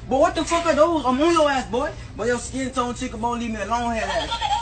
But what the fuck are those? I'm on your ass, boy. But your skin tone chicken won't leave me alone, head ass.